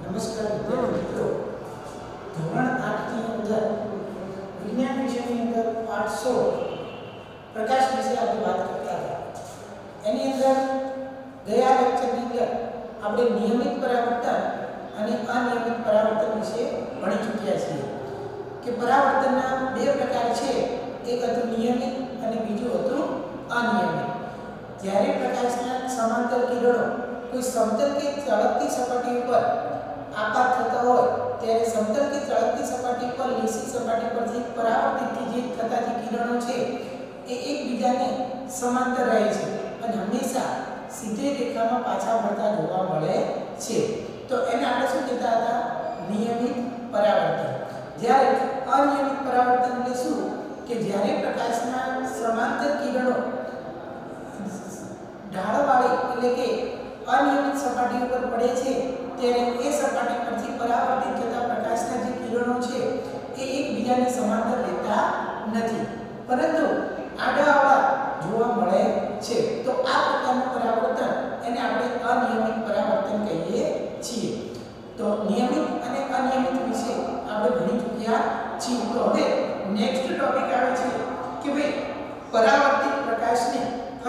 નમસ્કાર વિદ્યાર્થી મિત્રો, ધોરણ 8 ની અંદર વિજ્ઞાન વિષયની અંદર પાઠ 16 પ્રકાશ વિશે આપણે વાત કરતા હતા. એની અંદર ગયા લેક્ચરની અંદર આપણે નિયમિત પરાવર્તન અને અનિયમિત પરાવર્તન વિશે ભણી ચૂક્યા છીએ કે પરાવર્તનના બે પ્રકાર છે, એક હતું નિયમિત અને બીજું હતું અનિયમિત. જ્યારે પ્રકાશના સમાંતર કિરણો કોઈ સમતલ કે ચળકતી સપાટી ઉપર આપાત થતા હોય ત્યારે સમતલ કે ચળકતી સપાટી પર લેસી સપાટી પરથી પરાવર્તિત જે થતા જે કિરણો છે એ એકબીજાને સમાંતર રહે છે અને હંમેશા સીધી રેખામાં પાછા વળતા જોવા મળે છે. તો એને આપણે શું કહેતા હતા? નિયમિત પરાવર્તન. જ્યારે અનિયમિત પરાવર્તન એટલે શું કે જ્યારે પ્રકાશના સમાંતર કિરણો ઢાળવાળી એટલે કે અનિયમિત સપાટી ઉપર પડે છે ત્યારે એ સપાટી પરથી પરાવર્તિત થતા પ્રકાશના જે કિરણો છે એ એકબીજાને સમાંતર રહેતા નથી, પરંતુ આડાઅવળા જોવા મળે છે. તો આ પ્રકારનું પરાવર્તન એને આપણે અનિયમિત પરાવર્તન કહીએ છીએ. તો નિયમિત અને અનિયમિત વિશે આપણે ભણી ચૂક્યા છીએ. તો હવે નેક્સ્ટ ટોપિક આવે છે કે ભાઈ પરાવર્તિત પ્રકાશને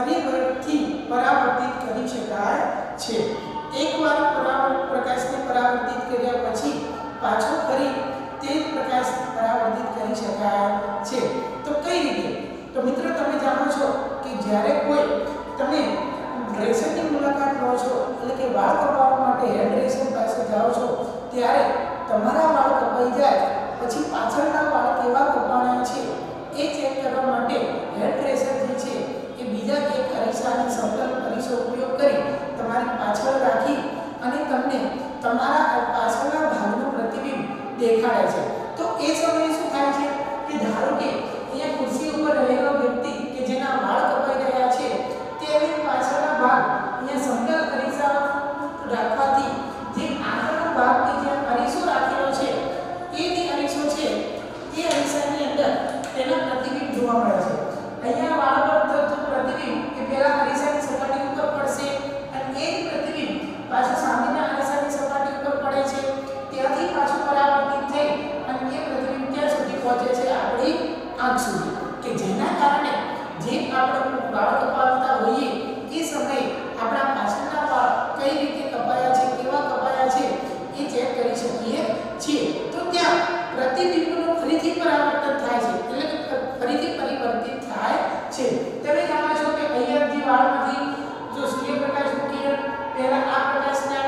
ફરીથી પરાવર્તિત કરી શકાય છે. એકવાર પ્રકાશને પરાવર્તિત કર્યા પછી પાછો ફરી તે જ પ્રકાશ પરાવર્તિત કરી શકાય છે. તો કઈ રીતે? તો મિત્રો તમે જાણો છો કે જ્યારે કોઈ તમે ડ્રેસરની મુલાકાત લો છો એટલે કે વાળ કપાવવા માટે હેર ડ્રેસર પાસે જાઓ છો ત્યારે તમારા વાળ કપાઈ જાય પછી પાછળના વાળ કેવા કપાણા છે એ ચેક કરવા માટે હેર ડ્રેસર જે છે એ બીજા એક અરીસાની સમતલ અરીસો ઉપયોગ કરી તમારી પાછળ રાખી અને તમને તમારા પાછળના ભાગનું પ્રતિબિંબ દેખાડે છે. તો એ સમયે શું થાય છે કે ધારો કે અહીંયા ખુરશી ઉપર રહેલો વ્યક્તિ કે જેના વાળ કપાઈ રહ્યા છે તેને પાછળના ભાગ અહીંયા સમતલ અરીસા રાખવાથી જે આગળનો ભાગ કે જ્યાં અરીસો રાખેલો છે એ જે અરીસો છે એ અરીસાની અંદર તેના પ્રતિબિંબ જોવા મળે છે. અહીંયા વાળ પર થતું પ્રતિબિંબ એ પહેલા અરીસાની સપાટી ઉપર પડશે અને એ જ પ્રતિબિંબ પાછું સામેના અરીસાની સપાટી ઉપર પડે છે, ત્યાંથી પાછું પરાવર્તિત થઈ અને એ પ્રતિબિંબ ક્યાં સુધી પહોંચે છે? આપણી આંખ સુધી, કે જેના કારણે જે આપણે વાળ કપાવતા હોઈએ એ સમયે આપણા પાછળના વાળ કઈ રીતે કપાયા છે, કેવા કપાયા છે એ ચેક કરી શકીએ છીએ. તો ત્યાં પ્રતિબિંબનું ફરીથી પરાવર્તન થાય છે, એટલે કે ફરીથી પરિવર્તિત થાય છે. તમે જાણો છો કે અહીંયા જે વાળમાંથી જો સૂર્યપ્રકાશનું કિરણ પહેલા આ પ્રકાશના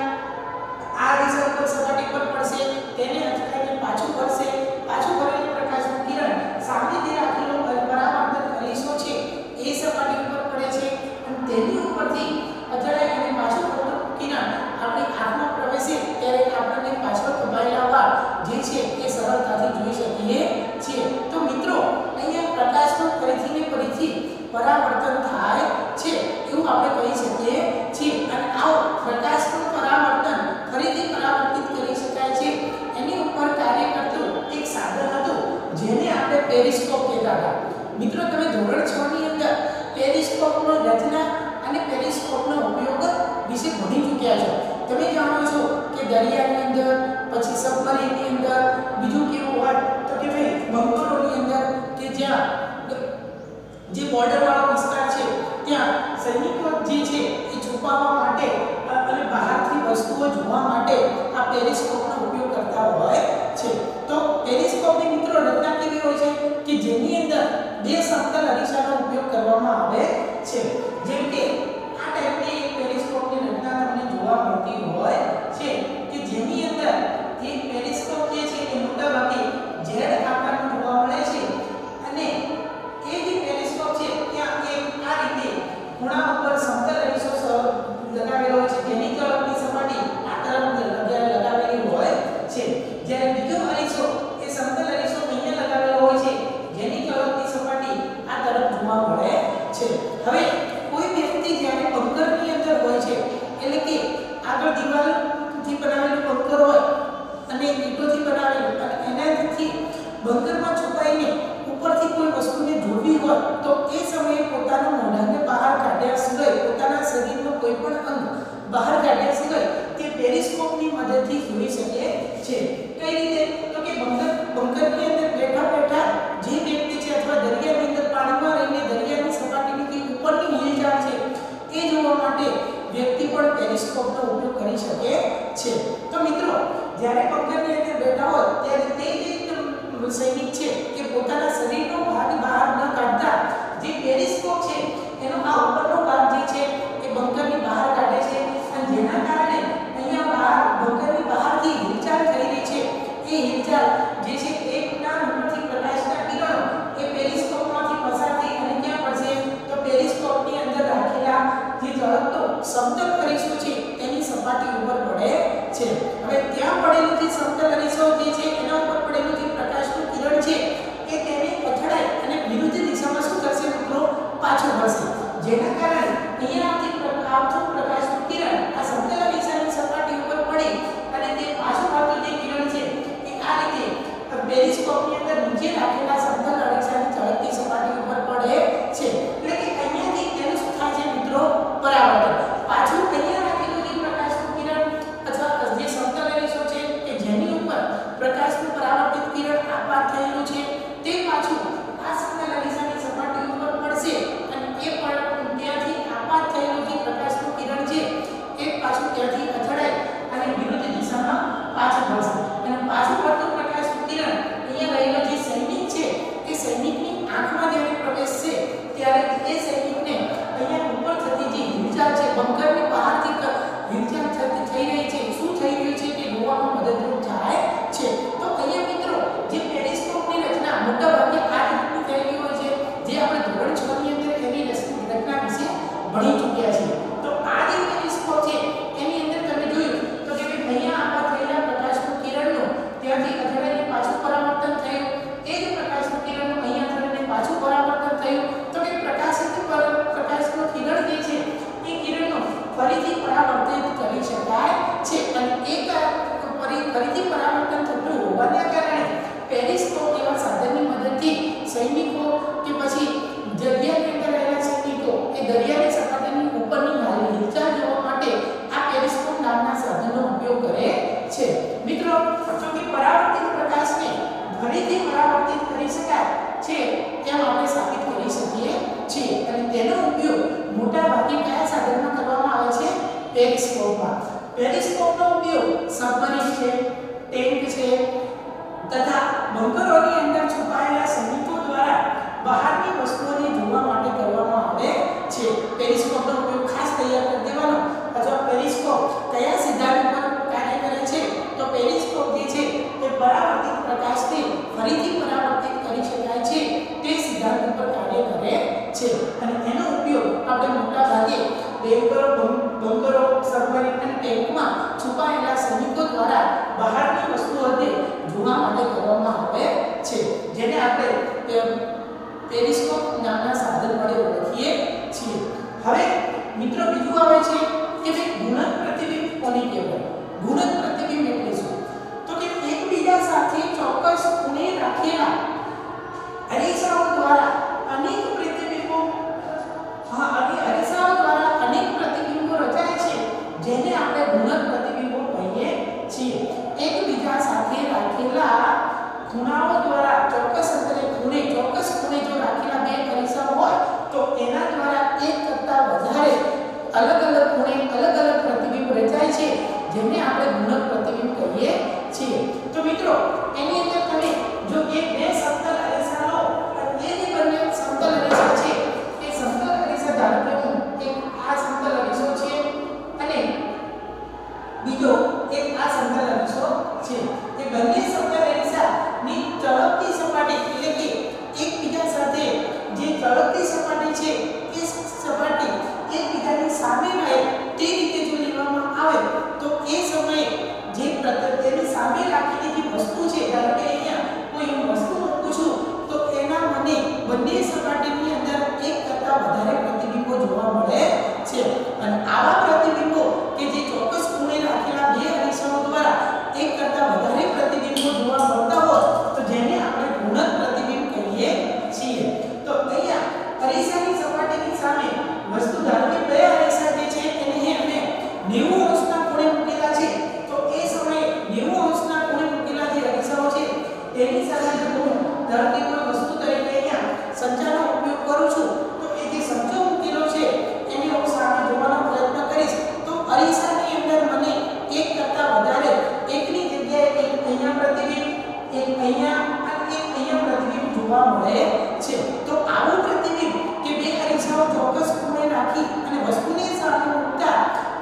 આ દિશા ઉપર સપાટી પર પડશે, તેને અથડાઈને પાછું ફરશે, પાછું ફરેલું પ્રકાશનું કિરણ સામેથી રાખેલો પરાવર્તન અરીસો છે એ સપાટી ઉપર પડે છે અને તેની ઉપરથી અથડાઈ અને પાછું ફરતું કિરણ આપણી આંખમાં પ્રવેશે ત્યારે આપણને પાછળ કપાયેલા વાળ જે છે એ સરળતાથી જોઈ શકીએ છીએ. તો મિત્રો અહીંયા પ્રકાશનું ફરીથી ને ફરીથી પરાવર્તન થાય છે એવું આપણે કહી શકીએ છીએ. અને આવો પ્રકાશનું પરાવર્તન ફરીથી પરાવર્તિત કરી શકાય છે એની ઉપર કાર્ય કરતું એક સાધન હતું જેને આપણે પેરિસ્કોપ કહેતા હતા. મિત્રો તમે ધોરણ 6 ની અંદર પેરિસ્કોપનો રચના અને પેરિસ્કોપનો ઉપયોગ વિશે ભણી ચૂક્યા છો. તમે જાણો છો કે દરિયાની અંદર, પછી સબમરીનની અંદર, બીજું કેવું હોય તો કે ભાઈ બંકરોની અંદર કે જ્યાં જે બોર્ડર વાળો વિસ્તાર છે ત્યાં સૈનિકો જે છે એ છુપાવવા માટે અને બહારથી વસ્તુઓ જોવા માટે આ પેરિસ્કોપનો ઉપયોગ કરતા હોય છે. તો પેરિસ્કોપની મિત્રો રચના કેવી હોય છે કે જેની અંદર બે સમતલ અરીસાનો ઉપયોગ કરવામાં આવે છે. જેમ કે આ ટાઈપની એક પેરિસ્કોપની રચના તમને જોવા મળતી હોય છે કે જેની અંદર એક પેરિસ્કોપ જે છે એ મોટાભાગે ઝેડ આકારનું જોવા મળે છે અને એ જે પેરિસ્કોપ છે ત્યાં એક આ રીતે ખૂણા ઉપર સમતલ અરીસો લગાવેલો હોય છે જેની તરફની સપાટી આ તરફ લગાવેલી હોય છે, જ્યારે બીજો અરીસો એ સમતલ અરીસો અહીંયા લગાવેલો હોય છે જેની તરફની સપાટી આ તરફ જોવા મળે છે. હવે કોઈ વ્યક્તિ જ્યારે બંકરની અંદર હોય છે એટલે કે આગળ દિવાલથી બનાવેલું બંકર હોય અને ઈંટોથી બનાવેલું અને એનાથી બંકરમાં છુપાઈને ઉપરથી કોઈ વસ્તુને જોડવી હોય તો એ સમયે પોતાના મોઢાને બહાર કાઢ્યા સિવાય, પોતાના શરીરનો કોઈ પણ અંગ બહાર કાઢ્યા સિવાય તે પેરિસ્કોપની મદદથી જોઈ શકે છે. કઈ રીતે? તો કે બંકરની અંદર બેઠા બેઠા જે વ્યક્તિ છે અથવા દરિયાની અંદર પાણીમાં રહીને દરિયાની સપાટીની જે ઉપરની હિલચાલ છે એ જોવા માટે વ્યક્તિ પણ પેરિસ્કોપનો ઉપયોગ કરી શકે છે. તો મિત્રો જ્યારે બંકરની અંદર બેઠા હોય ત્યારે તે જે સૈનિક છે કે પોતાના શરીરનો ભાગ બહાર ન કાઢતા જે પેરિસ્કોપ છે એનો આ ઉપરનો ભાગ જે છે એ બંકરની બહાર કાઢે છે અને જેના કારણે અહીંયા બહાર બંકરની બહારથી હિલચાલ થઈ રહી છે એ હિલચાલ જે છે એકના નંબરથી પ્રકાશના કિરણો એ પેરિસ્કોપમાંથી પસાર થઈ અને ક્યાં પડશે તો પેરિસ્કોપની અંદર રાખેલા જે ઝળકતો સમતલ અરીસો છે તેની સપાટી ઉપર પડે છે. હવે ત્યાં પડેલું જે સમતલ અરીસો જે છે એના ઉપર પડેલું જે પ્રકાશનું કિરણ છે એ તેને અથડાય અને વિરુદ્ધ દિશામાં શું કરશે મિત્રો પાછું વળશે. જેના કારણે અહીંયાથી આવતું પ્રકાશનું કિરણ આ સમતલ અરીસાની સપાટી ઉપર પડે અને તે પાછું આવતું જે કિરણ છે એ આ રીતે પેરિસ્કોપની અંદર નીચે રાખેલા સમતલ અરીસાની ચળકતી સપાટી ઉપર પડે છે. એટલે કે અહીંયાથી તેનું શું થાય છે મિત્રો પરાવર્તન. પાછું અહીંયા રાખેલું જે પ્રકાશનું કિરણ અથવા જે સમતલ અરીસો છે કે જેની ઉપર પ્રકાશનું પરાવર્તિત કિરણ આપાત થયેલું છે તે પાછું આ સમતલ અરીસાની સપાટી ઉપર પડશે અને એ પણ ત્યાંથી આપાત થયેલું જે પ્રકાશનું કિરણ છે એ પાછું ત્યાંથી અથડાય અને વિરુદ્ધ દિશામાં પાછું વળશે. અને પાછું વળતું પ્રકાશનું કિરણ અહીંયા રહેલો જે સૈનિક છે એ સૈનિકની આંખમાં જ્યારે પ્રવેશશે ત્યારે એ સૈનિકને અહીંયા ઉપર થતી જે હિલચાલ છે બંકરની બહારથી હિલચાલ થઈ રહી છે શું થઈ રહ્યું છે તે જોવામાં મદદરૂપ થાય છે. તો અહીંયા મિત્રો જે પેરિસ્કોપની રચના મોટા ભાગે આ રીતની થયેલી હોય છે જે આપણે ધોરણ 6 ની અંદર એની રચના વિશે ભણી ચૂક્યા છીએ. તો આ જે પેરિસ્કોપ છે એની અંદર તમે જોયું તો કે અહીંયા આપાત થયેલા પ્રકાશનું કિરણનું ત્યાંથી અથડાઈને પાછું પરાવર્તન થયું એ જ પ્રકાશનું કિરણનું અહીંયા અથડાઈને પાછું પરાવર્તન થયું. તો કે પ્રકાશનું કિરણ જે છે એ કિરણનું ફરીથી પરાવર્તિત કરી શકાય છે અને એક ફરીથી પરાવર્તન થતું હોવાના કારણે પેરિસ્કોપ એવા સાધનની મદદથી સૈનિકો કે પછી દરિયાની અંદર રહેલા સૈનિકો એ દરિયાની સપાટીની ઉપરની હિલચાલ જોવા માટે આ પેરિસ્કોપ નામના સાધનનો ઉપયોગ કરે છે. મિત્રો જો કે પરાવર્તિત પ્રકાશને ફરીથી પરાવર્તિત કરી શકાય છે તેમ આપણે સાબિત કરી શકીએ છીએ અને તેનો ઉપયોગ મોટા ભાગે કયા સાધનમાં કરવામાં આવે છે પેરિસ્કોપમાં. પેરિસ્કોપનો ઉપયોગ સબમરીન છે, ટેન્ક છે તથા બંકરોની અંદર છુપાયેલા સૈનિકો દ્વારા બહારની વસ્તુઓને જોવા માટે કરવામાં આવે છે. પેરિસ્કોપનો ઉપયોગ ખાસ તૈયાર કરી દેવાનો અથવા પેરિસ્કોપ કયા સિદ્ધાંત પર કાર્ય કરે છે તો પેરિસ્કોપ જે છે એ પરાવર્તિત પ્રકાશને ફરીથી પરાવર્તિત કરી શકાય છે તે સિદ્ધાંત પર કાર્ય કરે છે અને એનો ઉપયોગ આપણે મોટા ભાગે બંકરો સબમરીન અને ટેન્કમાં છુપાયેલા સૈનિકો દ્વારા બહારની વસ્તુઓને જોવા માટે કરવામાં આવે છે જેને આપણે પેરિસ્કોપ નામના સાધન વડે ઓળખીએ છીએ. હવે મિત્રો બીજું આવે છે કે ગુણક પ્રતિબિંબ કોને કહેવાય? ગુણક પ્રતિબિંબ એટલે શું? તો કે એકબીજા સાથે ચોક્કસ ખૂણે રાખેલા અરીસાઓ દ્વારા અનેક પ્રતિબિંબો રચાય છે જેને આપણે ગુણક પ્રતિબિંબો કહીએ છીએ. એકબીજા સાથે રાખેલા ખૂણાઓ દ્વારા ચોક્કસ ખૂણે જો રાખેલા બે અરીસાઓ હોય તો એના દ્વારા એક કરતાં વધારે અલગ અલગ ખૂણે અલગ અલગ પ્રતિબિંબ રચાય છે જેને આપણે ગુણક પ્રતિબિંબ કહીએ છીએ. તો મિત્રો એની અંદર તમે જો બે સમતલ અરીસા લો અને એ જે બંને સમતલ અરીસા છે એ સમતલ અરીસા ધારો કે એક આ સમતલ અરીસો છે અને બીજો એક આ સમતલ અરીસો છે. એ બંને સમતલ અરીસાની ચળકતી સપાટી એટલે કે એકબીજા સાથે જે ચળકતી સપાટી છે એ સપાટી એકબીજાની સામે રહે તે રીતે જો લેવામાં આવે તો એ સમયે જે તેની સામે રાખેલી જે વસ્તુ છે ધારો કે અહીંયા કોઈ હું વસ્તુ મૂકું છું તો એના મને બંને સપાટીની અંદર એક કરતાં વધારે પ્રતિબિંબો જોવા મળે છે અને આવા પ્રતિબિંબો કે જે ચોક્કસ ખૂણે રાખેલા બે અરીસાઓ દ્વારા એક કરતાં વધારે પ્રતિબિંબો જોવા મળતા હોય તો જેને આપણે ગુણક પ્રતિબિંબ કહીએ છીએ. તો અહીંયા અરીસાની સપાટીની સામે મળે છે. તો આવું પ્રતિબિંબ કે બે અરીસાઓ ચોક્કસ ખૂણે રાખી અને વસ્તુને સામે મૂકતા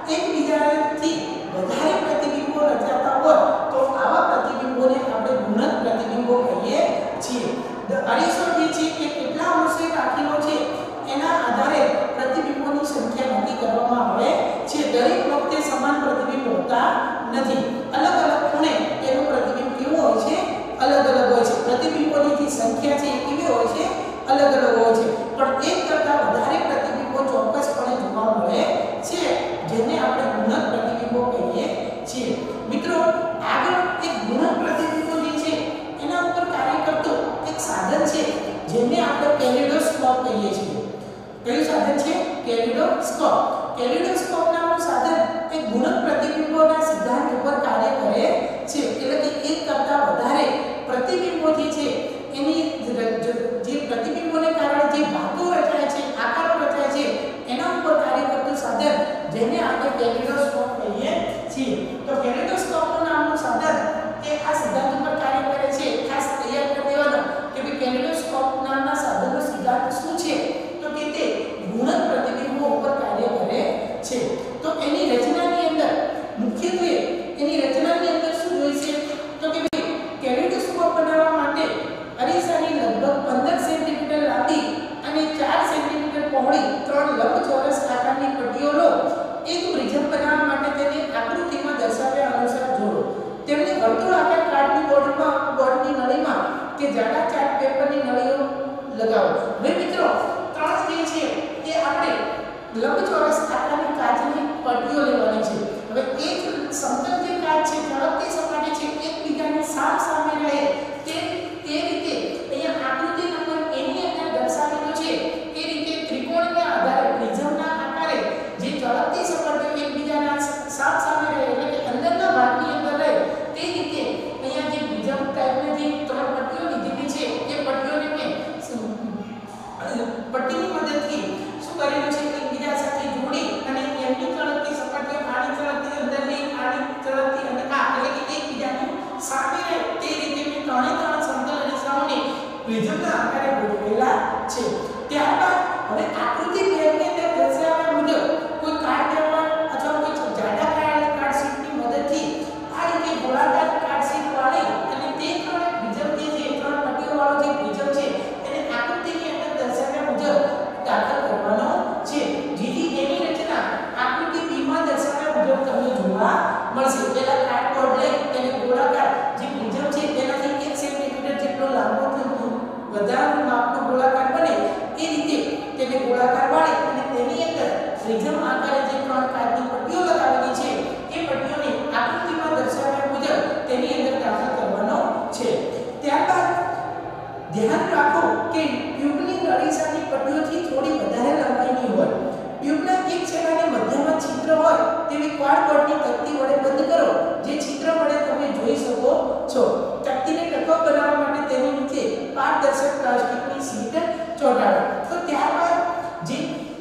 એકબીજાથી વધારે પ્રતિબિંબો રચાતા હોય તો આવા પ્રતિબિંબોને આપણે ગુણક પ્રતિબિંબો કહીએ છીએ. અરીસો જે છે એ કેટલા અંશે રાખેલો છે એના આધારે પ્રતિબિંબોની સંખ્યા નક્કી કરવામાં આવે છે. દરેક વખતે સમાન પ્રતિબિંબ હોતા નથી. અલગ અલગ ખૂણે એનું પ્રતિબિંબ કેવું હોય છે? અલગ અલગ હોય છે. પ્રતિબિંબોની જે સંખ્યા છે એ કેવી હોય છે? અલગ અલગ હોય છે. પણ એક કરતાં વધારે પ્રતિબિંબો ચોક્કસપણે જોવા મળે છે, જેને આપણે ગુણક પ્રતિબિંબો કહીએ છીએ. મિત્રો, આગળ એક ગુણક પ્રતિબિંબો જે છે એના ઉપર કાર્ય કરતું એક સાધન છે જેને આપણે કેલિડોસ્કોપ કહીએ છીએ. કયું સાધન છે? કેલિડોસ્કોપ. કેલિડોસ્કોપ નામનું સાધન એક ગુણક પ્રતિબિંબોના સિદ્ધાંત ઉપર કાર્ય કરે છે. એટલે કે એક કરતાં વધારે પ્રતિબિંબો જે છે એની જે પ્રતિબિંબોને કારણે જે ધાતુ રચાય છે, આકારો રચાય છે, એના ઉપર કાર્ય કરતું સાધન જેને આપણે કેલિડોસ્કોપ કહીએ છીએ. તો કેલિડોસ્કોપનું નામનું સાધન એ આ સિદ્ધાંત ઉપર કાર્ય કરે છે. ખાસ તૈયાર કરી દેવાનો કે ભાઈ કેલિડોસ્કોપ નામના સાધનનો સિદ્ધાંત શું છે? તો કે તે ગુણક પ્રતિબિંબો ઉપર કાર્ય કરે છે. તો એની રચનાની અંદર મુખ્યત્વે એની રચનાની અંદર શું જોઈશે? તો કે ભાઈ કેલિડોસ્કોપ બનાવવા માટે અરીસાની લગભગ 15 સેન્ટીમીટર લાંબી અને 4 સેન્ટીમીટર પહોળી 3 લંબચોરસ આકારની પટ્ટીઓ લો. એક પ્રિઝમ બનાવવા માટે તેને આકૃતિમાં દર્શાવ્યા અનુસાર જોડો. તેમને વર્તુળાકાર કાર્ડની બોર્ડની નળીમાં કે જાડા ચાર્ટ પેપરની નળીઓ લગાવો. હવે મિત્રો, 3 જે છે એ આપણે લંબચોરસ આકારની કાચની પટ્ટીઓ લેવાની છે. હવે એક સમતલ જે કાચ છે, ચળકતી સપાટી છે, એકબીજાની સામે રહે તે રીતે અહીંયા આકૃતિ નંબર A ની અંદર દર્શાવેલો છે. એ રીતે ત્રિકોણના આધારે પ્રિઝમના આકારે જે ચળકતી સપાટીઓ એકબીજાના સામે રહે એટલે કે અંદરના ભાગની અંદર રહે તે રીતે અહીંયા જે પ્રિઝમ ટાઈપની જે 3 પટ્ટીઓ લીધેલી છે એ પટ્ટીઓને મેં પટ્ટીની મદદથી શું કરેલું છે? એકબીજા સાથે જોડી અને એમની ચળકતી સપાટીઓ આની ચળકતી અંદરની, આની ચળકતી અને આ એટલે કે એકબીજાની સામે રહે તે રીતે મેં 3 સમતલ અરીસાઓને પ્રિઝમના આકારે ગોઠવેલા છે. ત્યારબાદ હવે આકૃતિ 2 ની અંદર દર્શાવ્યા મુજબ કોઈ કાર્ડ પેપર અથવા કોઈ જાડા કાર્ડ શીટની મદદથી આ રીતે ગોળાકાર કાર્ડ શીટ વાળી અને તે 3 પ્રિઝમ જે છે, 3 પટ્ટીઓ વાળો જે પ્રિઝમ છે એને આકૃતિની અંદર દર્શાવ્યા મુજબ દાખલ કરવાનો છે. જેથી એની રચના આકૃતિ B માં દર્શાવ્યા મુજબ તમને જોવા મળશે. પહેલા કાર્ડબોર્ડ લઈ તેને ગોળાકાર જે પ્રિઝમ છે તેનાથી 1 સેન્ટીમીટર જેટલો લાંબો વધારાનો માપનો ગોળાકાર બને એ રીતે તેને ગોળાકાર વાળી અને તેની અંદર પ્રિઝમ આકારે જે 3 કાર્ડની પટ્ટીઓ લગાવેલી છે એ પટ્ટીઓને આકૃતિમાં દર્શાવ્યા મુજબ તેની અંદર દાખલ કરવાનો છે. ત્યારબાદ ધ્યાન રાખો કે ટ્યુબની અરીસાની પટ્ટીઓથી થોડી વધારે લંબાઈની હોય. ટ્યુબના એક છેડાને મધ્યમાં છિદ્ર હોય તેવી કાર્ડબોર્ડની તકતી વડે બંધ કરો. જે છિદ્ર વડે તમે જોઈ શકો છો. તકતીને ટકાઉ બનાવવા માટે તેની નીચે પારદર્શક પ્લાસ્ટિકની શીટ ચોંટાડો. તો ત્યારબાદ જે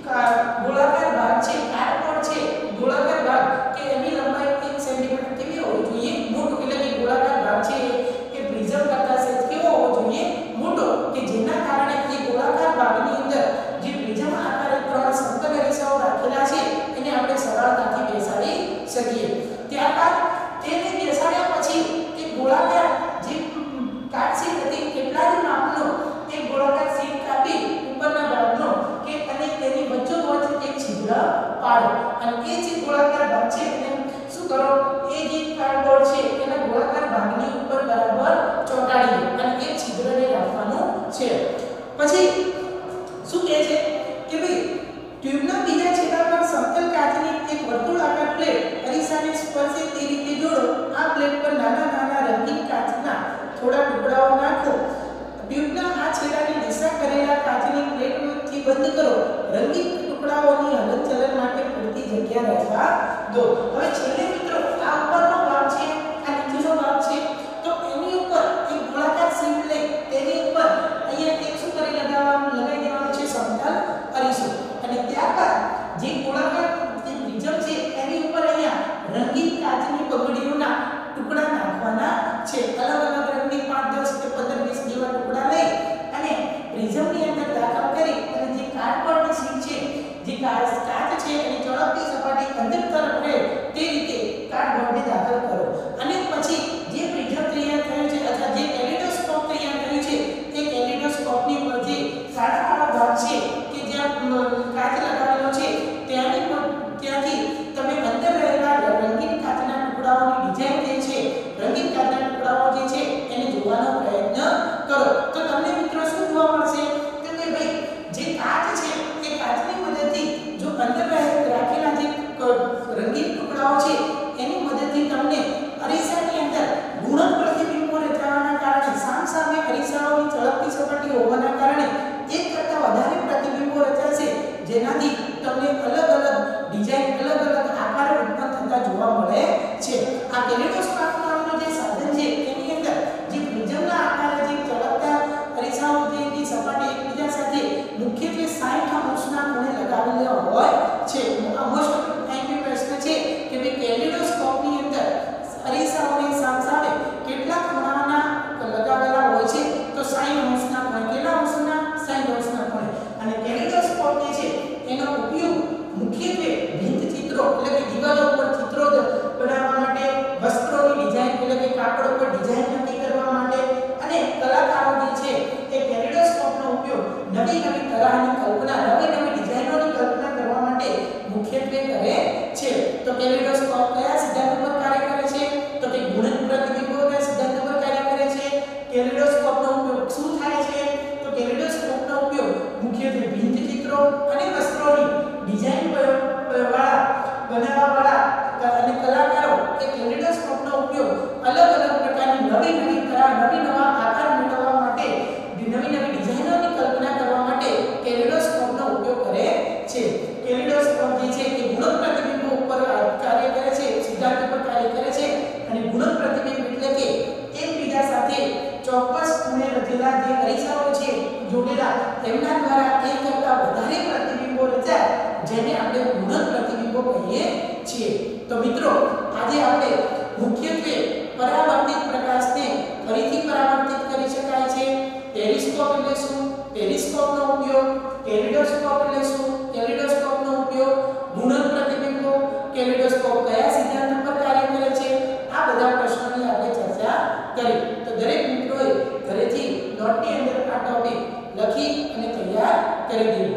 ગોળાકાર ભાગ છે, કાર્ડબોર્ડ છે, ગોળાકાર ભાગ કે એની લંબાઈ 1 સેન્ટીમીટર કેવી હોવી જોઈએ? મોટો. એટલે કે ગોળાકાર ભાગ છે એ પ્રિઝમ કરતા સેજ કેવો હોવો જોઈએ? મોટો. કે જેના કારણે એ ગોળાકાર ભાગની અંદર જે પ્રિઝમ આકારે 3 સમતલ અરીસાઓ રાખેલા છે એને આપણે સરળતાથી બેસાડી શકીએ. ત્યારબાદ તેને બેસાડ્યા પછી એ ગોળાકાર જે કાચ શીટ હતી કેટલા જ માપનો એ ગોળાકાર શીટ કાપી ઉપરના ભાગનો કે અને તેની વચ્ચોવચ્ચ એક છિદ્ર પાડો. અને એ જે ગોળાકાર ભાગ છે એને શું કરો? એ જે કાર્ડબોર્ડ છે એના ગોળાકાર ભાગની ઉપર બરાબર ચોંટાડી દો અને એક છિદ્રને રાખવાનું છે. પછી શું કહે છે કે ભાઈ ટ્યુબના બીજા છેડા પર સમતલ કાચની એક વર્તુળાકાર પ્લેટ અરીસાને સ્પર્શે તે રીતે જોડો. આ પ્લેટ પર નાના રંગીન કાચના થોડા ટુકડાઓ નાખો. ટ્યુબના આ છેડાની દિશા કરેલા કાચની પ્લેટથી બંધ કરો. રંગીન ટુકડાઓની હલનચલન માટે પૂરતી જગ્યા રાખવા દો. હવે છેલ્લે મિત્રો આ ઉપરનો ભાગ છે, આ નીચેનો ભાગ છે. તો એની ઉપર એક ગોળાકાર શીટ લઈ તેની ઉપર અહીંયા એક શું કરી લગાવવાનું તેમના દ્વારા એક કરતા વધારે પ્રતિબિંબો રચાય જેને આપણે ગુણન પ્રતિબિંબો કહીએ છીએ. તો મિત્રો આજે આપણે મુખ્યત્વે પરાવર્તિત પ્રકાશને ફરીથી પરાવર્તિત કરી શકાય છે. ટેલિસ્કોપ એટલે શું, ટેલિસ્કોપનો ઉપયોગ, કેલિડોસ્કોપ એટલે શું, કેલિડોસ્કોપનો ઉપયોગ, ગુણન પ્રતિબિંબો, કેલિડોસ્કોપ કયા સિદ્ધાંત પર કાર્ય કરે છે, આ બધા પ્રશ્નોની આપણે ચર્ચા કરી. તો દરેક મિત્રોએ ઘરેથી નોટની અંદર આ ટોપિક લખી અને તૈયાર કરી દીધો.